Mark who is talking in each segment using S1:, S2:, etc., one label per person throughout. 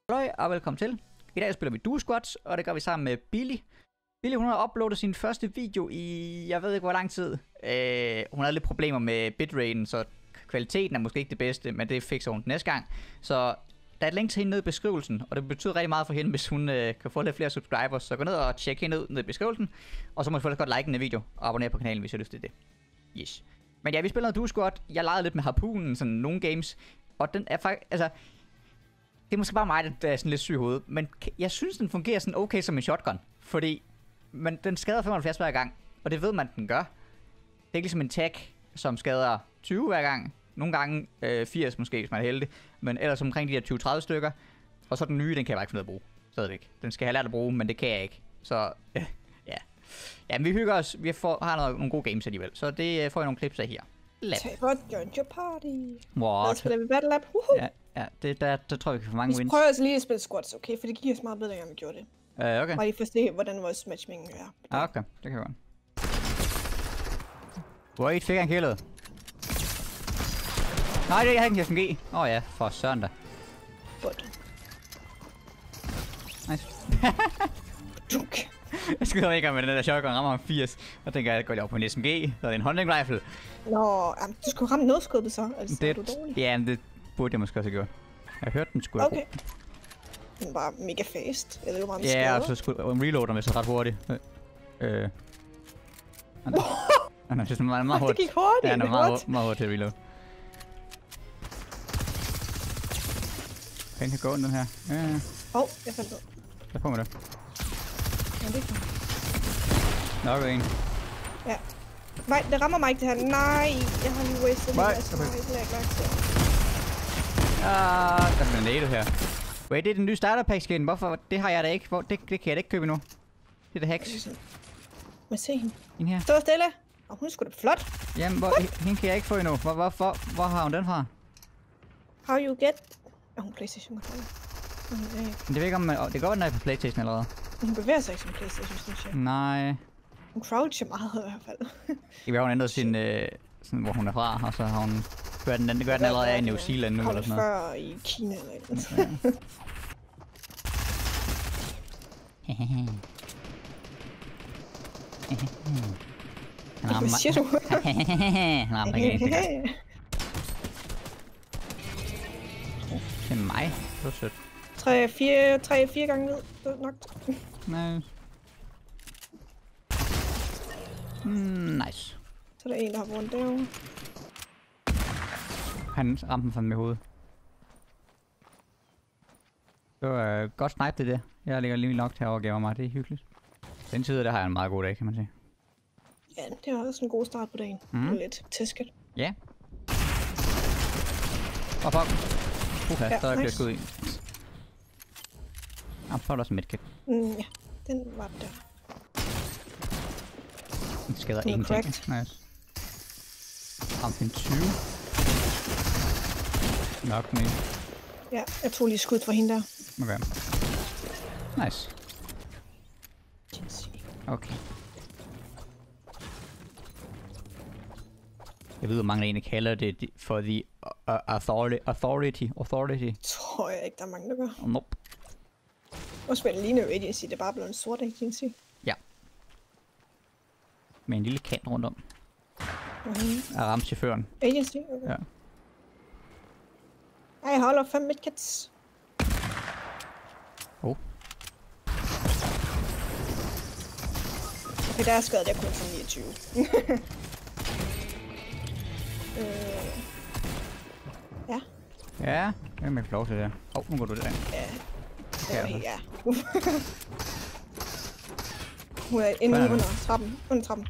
S1: Hej og velkommen til. I dag spiller vi Duo Squad, og det gør vi sammen med Billy. Billy, hun har uploadet sin første video i, jeg ved ikke hvor lang tid. Hun havde lidt problemer med bitraten, så kvaliteten er måske ikke det bedste, men det fikser hun næste gang. Så der er et link til hende nede i beskrivelsen, og det betyder rigtig meget for hende, hvis hun kan få lidt flere subscribers. Så gå ned og tjek hende ud nede i beskrivelsen, og så må du få godt like den video og abonnere på kanalen, hvis jeg har lyst til det. Yes. Men ja, vi spiller noget Duo Squad. Jeg legede lidt med harpunen, sådan nogle games, og den er faktisk, altså... Det er måske bare mig, der er sådan lidt syg i hovedet, men jeg synes, den fungerer sådan okay som en shotgun. Fordi den skader 75 hver gang, og det ved man, den gør. Det er ikke ligesom en tag, som skader 20 hver gang. Nogle gange 80 måske, hvis man er heldig. Men ellers omkring de der 20-30 stykker. Og så den nye, den kan jeg bare ikke finde ud af at bruge. Stadigvæk. Den skal jeg have lært at bruge, men det kan jeg ikke. Så ja. Ja, men vi hygger os. Vi har nogle gode games alligevel. Så det får jeg nogle clips af her.
S2: Join your party.
S1: What?
S2: Så spiller vi Battle Lab.
S1: Ja, der tror jeg, vi kan få mange wins.
S2: Vi prøver altså lige at spille squads, okay? For det giver os meget bedre, end vi gjorde det.
S1: Okay.
S2: Bare lige for at se, hvordan vores matchmaking er.
S1: Okay, det kan jeg godt. Wait, fik jeg en killet? Nej, det er ikke en SMG. Ja, for søren da.
S2: Bot.
S1: Nice.
S2: Duk.
S1: Jeg skyder ikke med den der shotgun, rammer ham 80. Og tænker jeg, går lige op på en SMG, så er det en hunting rifle.
S2: Nå, du skulle ramme noget skubbet så, altså det, er du dårlig.
S1: Ja, men det burde jeg måske også have gjort. Jeg hørte den skulle
S2: okay. Den var mega fast. Jeg ved jo bare,
S1: ja, og så skulle reloader med så ret hurtigt. Han er sådan meget hurtigt.
S2: Det gik hurtigt.
S1: Ja, han er meget hurtigt til at reload. Den kan gå den her. Ja.
S2: Jeg faldt ud.
S1: Der kommer det.
S2: Ja, det kan.
S1: Nok en.
S2: Ja. Nej, det rammer mig ikke det her. Nej, jeg har lige wasted det.
S1: Der er en nade her. Wait, det er den nye starter pack skin. Hvorfor? Det har jeg da ikke. Det kan jeg da ikke købe endnu. Det er det hacks.
S2: Må se hende.
S1: Hende her.
S2: Stå stille. Hun er sgu da flot.
S1: Jamen, hende kan jeg ikke få endnu. Hvor har hun den fra?
S2: How you get... hun PlayStation controller.
S1: Det ved ikke om det går den er på PlayStation allerede.
S2: Hun bevæger sig ikke som PlayStation, synes jeg.
S1: Nej.
S2: Hun croucher meget i hvert fald.
S1: Jeg vil have ændret sin, sådan, hvor hun er fra, og så har hun... Det gør den allerede af i New Zealand nu, eller sådan noget.
S2: Før i Kina eller et eller andet. Hvad siger du?
S1: Han rammer ikke en ting. Det er mig. Det var sødt.
S2: 3-4 gange ned. Det er nok.
S1: Nice. Nice.
S2: Så der er en, der har rundt derovre.
S1: Han ramte den fandme i hovedet. Det var godt snipe det der. Jeg ligger lige nok til at overgive mig. Det er hyggeligt. Den side der har jeg en meget god dag, kan man sige.
S2: Ja, det er også en god start på dagen. Det er lidt tæsket.
S1: Ja. Fuck. Der er flere skud i. Så er der også en medkit.
S2: Ja, den var der.
S1: Den skader ingenting. Nice. Ramte en 20. Nok med.
S2: Ja, jeg tog lige skud fra hende der.
S1: Okay. Nice. Okay. Jeg ved, hvor mange egentlig kalder det for the authority.
S2: Tror jeg ikke, der er mange, der gør.
S1: Nope.
S2: Også hvad det ligner jo agency, det er bare blevet en sort agency.
S1: Ja. Med en lille kant rundt om. Jeg ramte chaufføren.
S2: Agency? Okay.
S1: Ja.
S2: Jeg holder 5 midkits.
S1: Okay,
S2: der er skadet, jeg kun for 29. Ja.
S1: Ja, jeg må ikke få lov til det. Nu går du der.
S2: Ja. Ja. Hun er inde under trappen.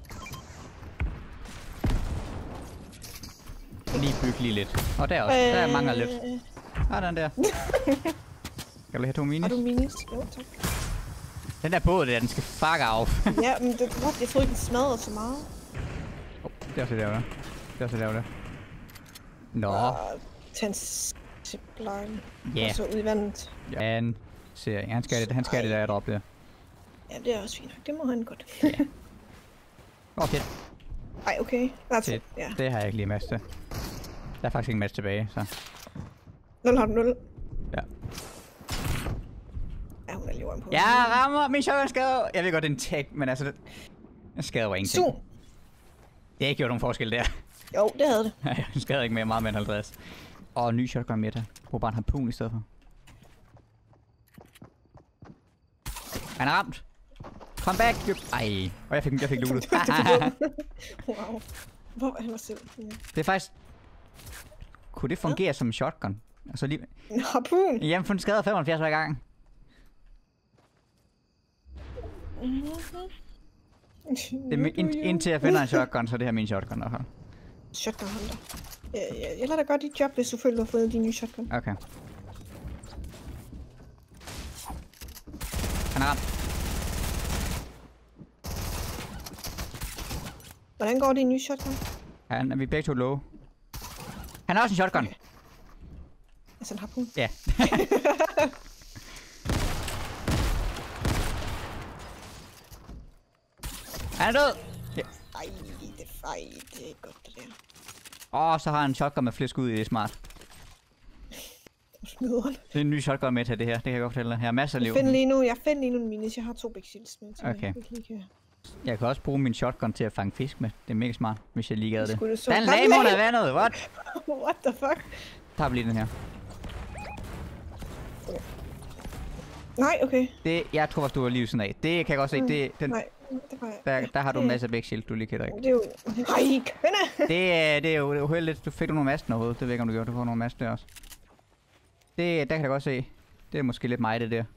S1: Lige bygge lige lidt. Og der også. Der mangler lidt. Den der. Skal du have 2 minis?
S2: Har du minis? Jo, tak.
S1: Den der båd der, den skal fuck af.
S2: Ja, men jeg troede ikke, den smadrede så meget.
S1: Det er også det der. Nå.
S2: Tændsplejen.
S1: Ja.
S2: Og så ud i vandet.
S1: Ja, han skal det der drop der.
S2: Ja, det er også fint. Det må han godt.
S1: Ja. Okay.
S2: Ej, okay.
S1: Det har jeg ikke lige match til. Der er faktisk ikke match tilbage, så.
S2: 0 har du 0.
S1: Ja.
S2: på.
S1: Jeg rammer min shotgun skader. Jeg ved godt, det er en tag, men altså, den skader var ingenting.
S2: Zoom.
S1: Det har ikke gjort nogen forskel der.
S2: Jo, det havde det.
S1: Den skader ikke mere meget med 50. Og ny shotgun med der. Brug bare en harpun i stedet for. Han er ramt. Come back. Ej. Og jeg fik lootet.
S2: Wow. Hvor han var selv. Ja.
S1: Det er faktisk... Kunne det fungere som en shotgun? Altså lige...
S2: En harpun.
S1: Jamen, for den skader 75 hver gang. Det er indtil jeg finder en shotgun, så er det her min shotgun. Okay.
S2: Shotgun hunter. Jeg lader dig godt dit job, hvis du føler, du har fået din nye shotgun.
S1: Okay. Han er ramt.
S2: Hvordan går din nye shotgun?
S1: Han er vi begge to low. Han har også en shotgun. Okay.
S2: Altså en harpun?
S1: Ja. Han er død! Ja.
S2: Ej, det er godt det der.
S1: Så har han en shotgun med flere skud i, det er smart.
S2: Snyder.
S1: Det er en ny shotgun med til det her, det kan jeg godt fortælle dig. Jeg har masser af liv.
S2: Jeg finder lige nu en minis, jeg har 2 big shields med.
S1: Okay. Jeg kan også bruge min shotgun til at fange fisk med. Det er mega smart, hvis jeg lige gad det. Der er en lame under vandet, what?
S2: What the fuck?
S1: Tager vi lige den her.
S2: Okay. Nej, okay.
S1: Det, jeg tror også, du var lige sådan af. Det kan jeg godt se.
S2: Nej, det var jeg.
S1: Der har du en masse big shield, du lige kan drikke.
S2: Det er jo... Ej, kønne!
S1: Det er jo uheldigt. Du fik nogle masten overhovedet. Det ved jeg ikke, om du gjorde. Du får nogle master der også. Der kan jeg godt se. Det er måske lidt mig, det der.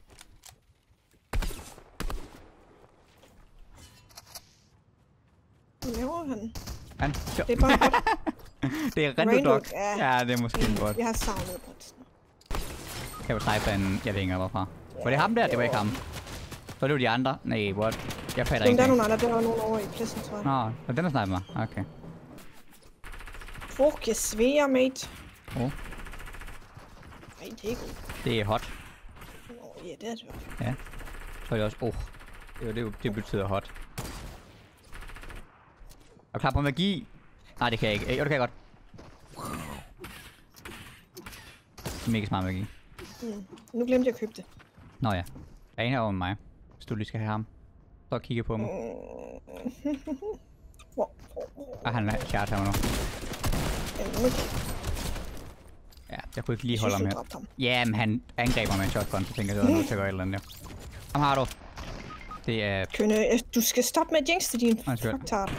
S2: Hvad laver han?
S1: Det
S2: er bare godt.
S1: Det er Randodog. Ja, det er måske godt.
S2: Jeg har savnet på det.
S1: Kan du trække en... Jeg ved ikke hvorfra. Var det ham der? Det var ikke ham. Så det var de andre. Nej, what? Jeg fatter ikke.
S2: Der er nogle andre. Der var nogen over i pladsen, tror jeg.
S1: Nå, den er snart mig. Okay.
S2: Fuck, jeg sveger, mate.
S1: Ej,
S2: det er godt.
S1: Det er hot.
S2: Ja, det er det også.
S1: Ja. Så er det også... det betyder hot. Er du klar på magi? Nej, det kan jeg ikke. Jo, det kan jeg godt. Mega smart magi.
S2: Nu glemte jeg at købe det.
S1: Nå ja. Der er en her over med mig. Hvis du lige skal have ham. Så kigge på mig. Han er charge her nu. Ja, jeg kunne ikke lige holde ham her. Ja, men han angreb mig med en shotgun, så tænker jeg, at jeg er nødt til at gøre et eller andet der. Ham har du. Det er...
S2: Kønne, du skal stoppe med at jinx det, din fucktard.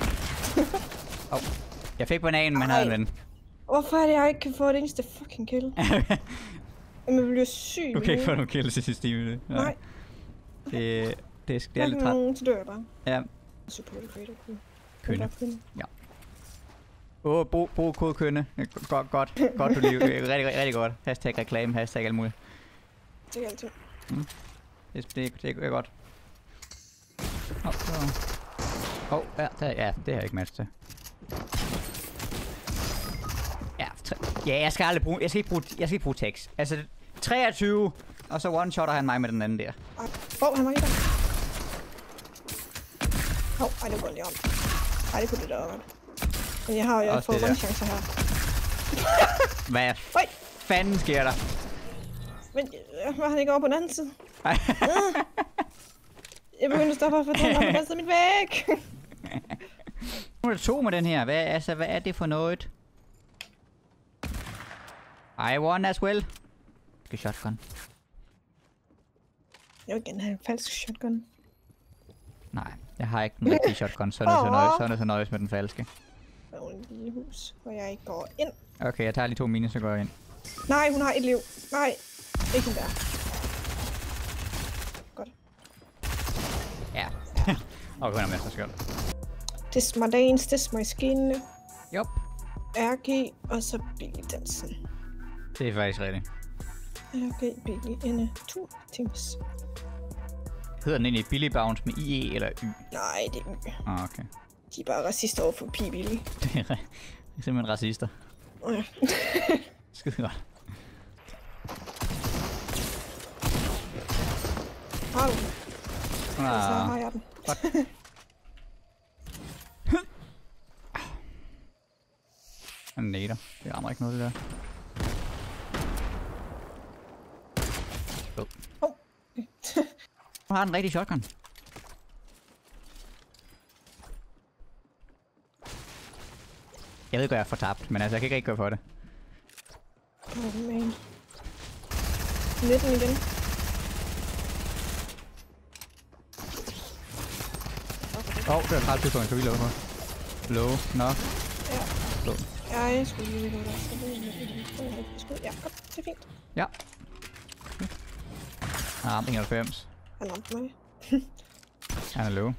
S1: Jeg fik bananen, men han havde en ven.
S2: Hvorfor er det, jeg ikke kan få et eneste fucking kill? Jamen, jeg bliver syg.
S1: Du kan ikke få nogen kills i sidste time.
S2: Nej.
S1: Det er lidt træt.
S2: Så dør jeg bare.
S1: Ja.
S2: Super creator.
S1: Kønne. Ja. Brug kode kønne. Godt du lige. Rigtig godt. Hashtag reklame, hashtag alt muligt.
S2: Det er altid.
S1: Det er godt. Ja, det har jeg ikke match til. Ja, jeg skal ikke bruge tekst. Altså 23, og så one-shotter han mig med den anden der.
S2: Han var ikke der. Ej, det går lige om. Ej, det kunne det da godt. Men jeg har jo fået mange chancer her.
S1: Hvad fanden sker der?
S2: Men var han ikke over på den anden side? Jeg begynder at stoppe, for den var på den side af mit væg.
S1: Nu er der 2 med den her. Hvad er det for noget? I won as well. Skal shotgun.
S2: Jeg vil gerne have en falsk shotgun.
S1: Nej, jeg har ikke den rigtige shotgun, så er det så nøjes med den falske.
S2: Der er en lille hus, hvor jeg ikke går ind.
S1: Okay, jeg tager lige 2 mine, så går jeg ind.
S2: Nej, hun har et liv. Nej, ikke den der. Godt.
S1: Ja. Og hun er masser af skjold.
S2: This my dance, this my skin.
S1: Yup.
S2: RG, og så Billy dansen.
S1: Det er faktisk rigtigt.
S2: RG, Billy, ende, 2 teams.
S1: Hedder den egentlig Billy Bounce med IE eller Y?
S2: Nej, det er Y.
S1: Okay.
S2: De er bare racister over for Billy.
S1: Det er simpelthen racister.
S2: Ja.
S1: Skide godt.
S2: Har du den? Så har jeg den.
S1: Han nader. Det rammer ikke noget, det der. Hun har den rigtige shotgun. Jeg ved ikke, hvad jeg får tabt, men altså, jeg kan ikke rigtig gøre for det.
S2: Oh man. 19 igen.
S1: Det var 30 tidspunkt, så vi laver på. Low, nok.
S2: Ja.
S1: Low.
S2: Ja, jeg skulle lige gå der. Ja, godt. Det er fint.
S1: Ja. Ah, 91.
S2: Han ramte mig.
S1: Han er low.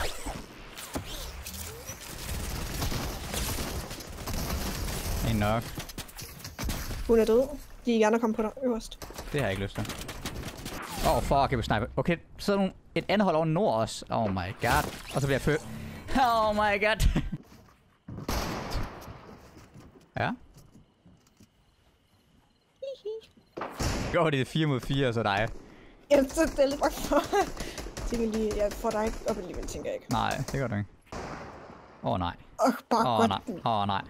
S1: En nok.
S2: Hun er død. De er gerne komme på dig øverst.
S1: Det har jeg ikke lyst til. Fuck, jeg vil snipe. Okay, så er der et andet hold over nord også. Oh my god. Og så bliver jeg født. Oh my god. Ja. Går det 4 mod 4, så dig.
S2: Jeg så det er lidt bange for. Jeg tænker lige, jeg får dig ikke op alligevel, tænker jeg ikke.
S1: Nej, det gør du ikke. Nej.
S2: Bare
S1: nej. Nej.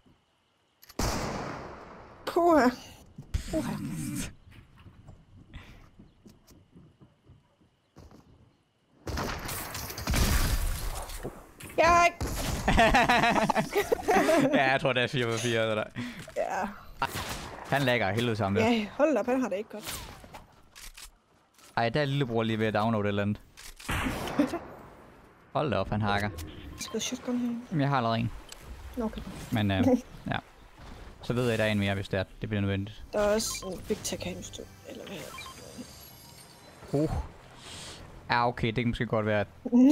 S2: Puha. Ja,
S1: ja, jeg tror, det er 4 mod 4, det der.
S2: Ja.
S1: Han lægger helvede sammen der.
S2: Ja, hold op, han har det ikke godt.
S1: Ej, der er lillebror lige ved at downloade et eller andet. Hold da op, han hakker.
S2: Skal jeg shotgun her?
S1: Jamen, jeg har allerede en.
S2: Okay.
S1: Men ja. Så ved jeg, at der er en mere, hvis det bliver nødvendigt.
S2: Der er også en Big Tech her, eller hvad her.
S1: Ja, okay, det kan måske godt være, at...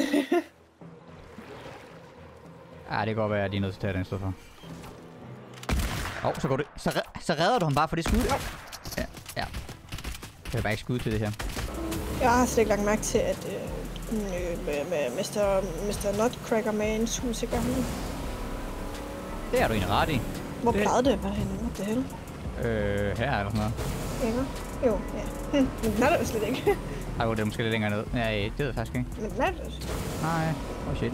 S1: Ja, det kan godt være, at de er nødt til at tage den i stedet for. Så går det. Så redder du ham bare for det skud. Ja. Jeg kan bare ikke skud til det her.
S2: Jeg har slet ikke lagt mærke til, at med Mr. Nutcracker Mans hus ikke var henne.
S1: Det er du egentlig ret i.
S2: Hvor plejede det at være henne? What the hell?
S1: Her eller sådan noget.
S2: Ikke? Jo, ja. Men den er der jo slet ikke.
S1: Ej, det er måske lidt længere ned. Ja, det ved jeg faktisk ikke.
S2: Men den er der jo.
S1: Nej, shit.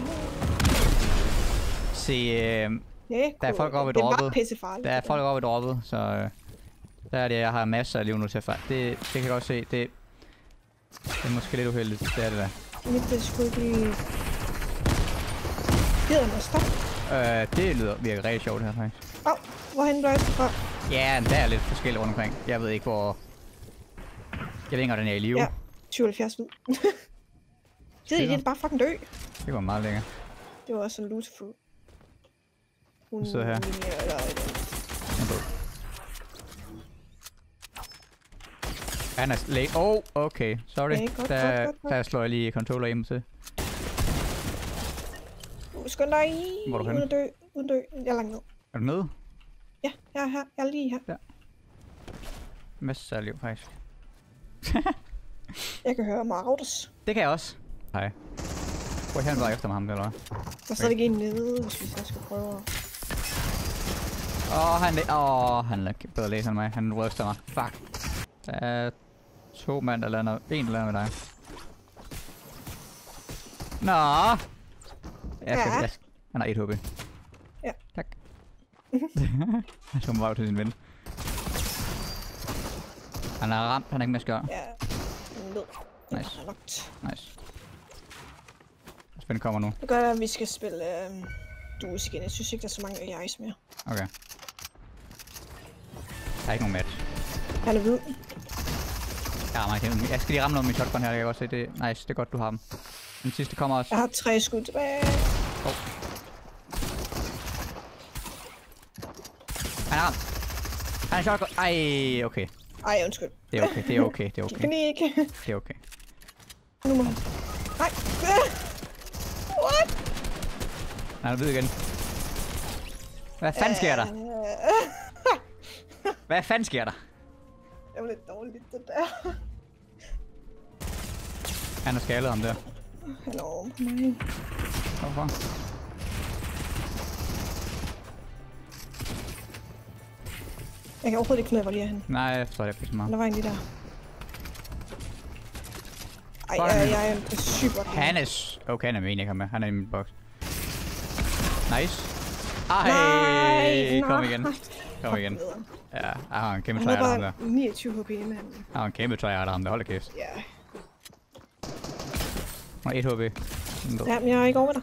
S1: Se,
S2: Ja,
S1: der er folk oppe i droppet.
S2: Det var pissefarligt.
S1: Der er folk oppe i droppet, så der er det, jeg har masser af liv nu til at fejre. Det kan jeg godt se. Det er måske lidt uheldigt, det er det der.
S2: Det skulle ikke lige... Gider mig stop?
S1: Det virker rigtig sjovt her faktisk.
S2: Hvorhen du er fra?
S1: Ja, der er lidt forskelligt rundt omkring. Jeg ved ikke, hvor... Jeg ved ikke, om den er i live.
S2: Ja, 77 hvid. Det er bare fucking dø.
S1: Det var meget længere.
S2: Det var også en lootful.
S1: Hun sidder her. Han er læg. Okay. Sorry. Der slår jeg lige controller hjemme til.
S2: Skynd dig.
S1: Hvor er du henne?
S2: Uden dø. Jeg er langt ned.
S1: Er du nede?
S2: Ja, jeg er her. Jeg er lige her.
S1: Ja. Masser af liv, faktisk.
S2: Jeg kan høre Marauders.
S1: Det kan jeg også. Hej. Prøv at bare efter mig ham, eller hvad?
S2: Der er stadig en nede, hvis vi så skal prøve at...
S1: Han er bedre læser end mig. Han ryster mig. Fuck. Der er 2 mand, der lander. En, der lander med dig. Nå! Han har 1 HP.
S2: Ja.
S1: Tak. Han tog mig bare til sin ven. Han er ramt. Han er ikke med at gøre.
S2: Ja. Ned.
S1: Nice. Nice. Spændende kommer nu.
S2: Det gør, at vi skal spille duos igen. Jeg synes ikke, der er så mange AI's mere.
S1: Okay. Der er ikke nogen match.
S2: Han er hvid.
S1: Jeg skal lige ramme noget med min shotgun her, jeg kan godt se. Det er nice, det er godt, du har dem. Den sidste kommer også.
S2: Jeg har 3 skud tilbage.
S1: Han er ramt. Han er shotgun. Ej, okay.
S2: Ej, undskyld.
S1: Det er okay, det er okay, det er okay.
S2: Panik.
S1: Det er okay.
S2: Nu må han. Nej. What?
S1: Han er ved igen. Hvad fanden sker der? Hvad fanden sker der?
S2: Det var lidt dårligt, det der.
S1: Han har skaldet ham der.
S2: Han er over på mig.
S1: Hvorfor?
S2: Jeg kan overhovedet ikke finde ud af, hvor de er henne.
S1: Nej, jeg forstår det ikke så meget.
S2: Der var en lige der. Ej, jeg er sygt godt.
S1: Han er... Okay, han er med en, jeg kommer med. Han er i min boks. Nice.
S2: Nej,
S1: kom igen. Kom igen. Ja, jeg har en kæmpe tryhard ham der.
S2: Han er bare 29 HP, mand.
S1: Jeg har en kæmpe tryhard ham der. Hold da kæft.
S2: Ja.
S1: Og 1 HP.
S2: Ja, men jeg er ikke over dig.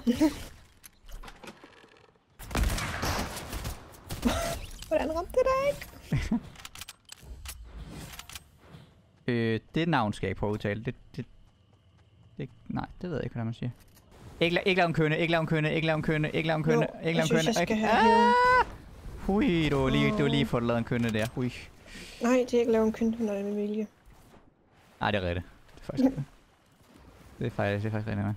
S2: Hvordan ramte det dig ikke?
S1: Det navn skal jeg ikke prøve at udtale. Nej, det ved jeg ikke, hvordan man siger. Ikke lave en kønne, ikke lave en kønne, ikke lave en kønne, ikke lave en kønne, ikke lave en kønne.
S2: Jeg skal have
S1: Hui, du har lige fået lavet en kønne der. Hui.
S2: Nej, det er ikke lave en kønne, når det er med vilje.
S1: Nej, det er rigtigt. Det er faktisk rigtigt. Det er faktisk rigtigt, ja.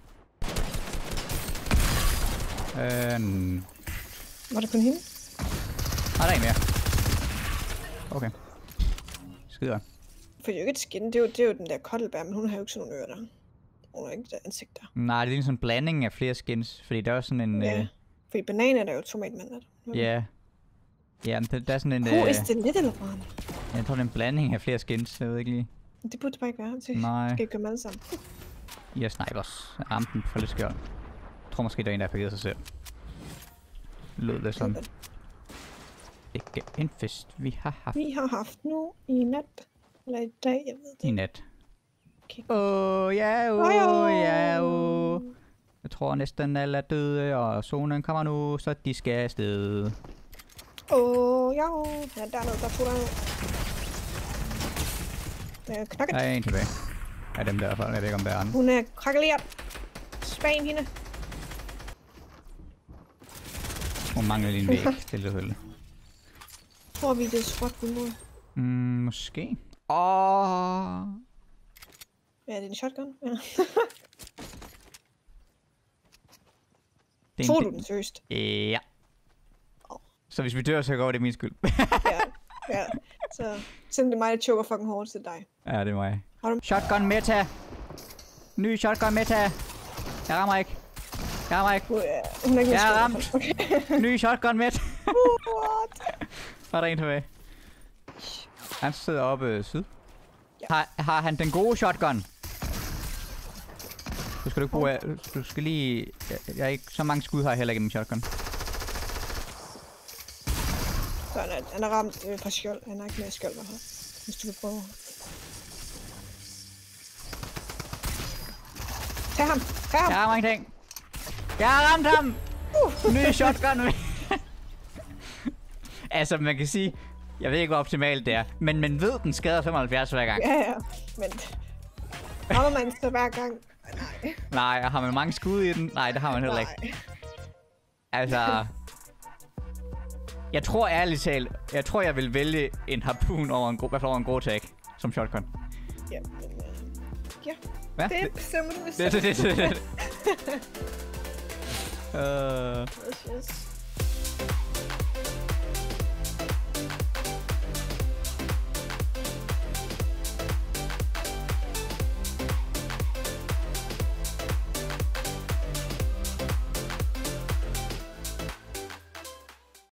S2: Var det kun hende?
S1: Nej, der er en mere. Okay. Skider.
S2: For det er jo ikke et skin, det er jo den der Kottelbær, men hun har jo ikke sådan nogle ører der. Hun har ikke der ansigt der.
S1: Nej, det er sådan en blanding af flere skins, fordi der er også sådan en...
S2: Ja, fordi banan er der jo tomatmand.
S1: Ja. Ja, men der er sådan en...
S2: Who is the little one?
S1: Jeg tror, det er en blanding af flere skins, jeg ved ikke lige.
S2: Det burde det bare ikke være til.
S1: Nej.
S2: Skal ikke gøre dem alle sammen.
S1: I har snipers. Jeg ramte den for lidt skjold. Jeg tror måske, der er en, der har pakket sig selv. Lød det som... Ikke en fest, vi har haft.
S2: Vi har haft nu i nat. Eller i dag, jeg ved det.
S1: I nat.
S2: Okay.
S1: Ja. Jeg tror næsten alle er døde, og zonen kommer nu, så de skal afsted.
S2: Ja. Ja, der er noget, der putter noget. Knokket.
S1: Der er en tilbage. Ja, dem der i hvert fald. Jeg ved ikke, om der er andre.
S2: Hun er krakeleret. Spam hende.
S1: Hun mangler lige en væg. Det er selvfølgelig.
S2: Tror vi, det er squat mod?
S1: Måske.
S2: Ja, det er en shotgun. Ja. Tror du den seriøst?
S1: Ja. Så hvis vi dør, så går det min skyld.
S2: ja. Så send det mig, der choker fucking hårdt til dig.
S1: Ja, det må jeg.
S2: Har du...
S1: Shotgun meta. Ny shotgun meta. Jeg rammer ikke.
S2: Hun er ikke
S1: jeg er ramt.
S2: Okay.
S1: Ny shotgun meta.
S2: What?
S1: Var der en tilbage? Han sidder oppe syd. Ja. Har han den gode shotgun? Du skal ikke bruge... Du skal lige... Jeg er ikke... Så mange skud har jeg heller ikke i min shotgun.
S2: Så han er ramt fra skjold. Han har ikke mere skjold her. Hvis du vil prøve. Tag ham!
S1: Jeg har mange ting. Jeg har ramt ham! Ny shotgun! Altså, man kan sige... Jeg ved ikke, hvor optimalt det er. Men man ved, den skader 75 hver gang.
S2: Ja. Men... Rammer man så hver gang? Nej.
S1: Nej, har man mange skud i den? Nej, det har man heller ikke. Altså... Jeg tror ærligt talt... Jeg vil vælge en harpun over en Grotag som shotgun.
S2: Ja, men... Ja.
S1: Hvad?
S2: Det bestemmer du
S1: det.
S2: Yes.